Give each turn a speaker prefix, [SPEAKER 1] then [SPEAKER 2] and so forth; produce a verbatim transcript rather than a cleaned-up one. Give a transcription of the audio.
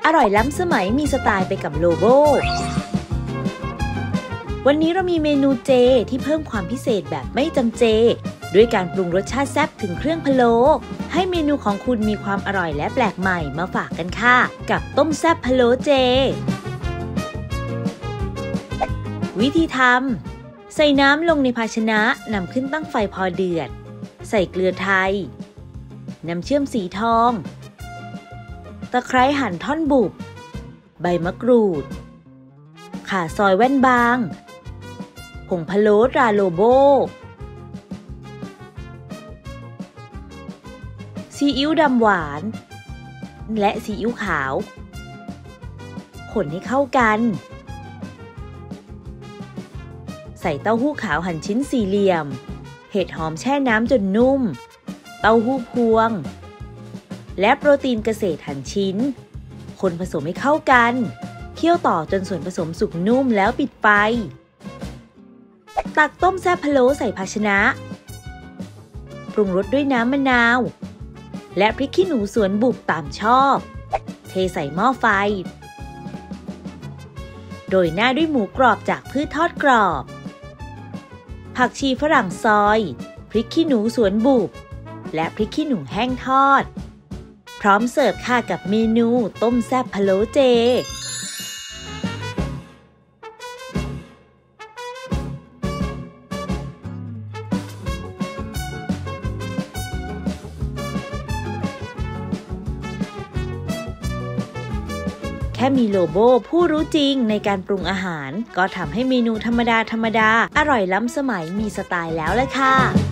[SPEAKER 1] ร่อยล้ำสมัยมีสไตล์ไปกับโลโบวันนี้เรามีเมนูเจที่เพิ่มความพิเศษแบบไม่จำเจด้วยการปรุงรสชาติแซ่บถึงเครื่องพะโล้ให้เมนูของคุณมีความอร่อยและแปลกใหม่มาฝากกันค่ะกับต้มแซ่บพะโล้เจวิธีทำใส่น้ำลงในภาชนะนำขึ้นตั้งไฟพอเดือดใส่เกลือไทยน้ำเชื่อมสีทองตะไคร้หั่นท่อนบุบใบมะกรูดข่าซอยแว่นบางผงพะโล้ตราโลโบซีอิ๊วดำหวานและซีอิ๊วขาวคนให้เข้ากันใส่เต้าหู้ขาวหั่นชิ้นสี่เหลี่ยมเห็ดหอมแช่น้ำจนนุ่มเต้าหู้พวงและโปรตีนเกษตรหั่นชิ้นคนผสมให้เข้ากันเคี่ยวต่อจนส่วนผสมสุกนุ่มแล้วปิดไฟตักต้มแซ่บพะโล้ใส่ภาชนะปรุงรสด้วยน้ำมะนาวและพริกขี้หนูสวนบุกตามชอบเทใส่หม้อไฟโรยหน้าด้วยหมูกรอบจากพืชทอดกรอบผักชีฝรั่งซอยพริกขี้หนูสวนบุกและพริกขี้หนูแห้งทอดพร้อมเสิร์ฟค่ะกับเมนูต้มแซ่บพะโล้เจแค่มีโลโบผู้รู้จริงในการปรุงอาหารก็ทำให้เมนูธรรมดาธรรมดาอร่อยล้ำสมัยมีสไตล์แล้วล่ะค่ะ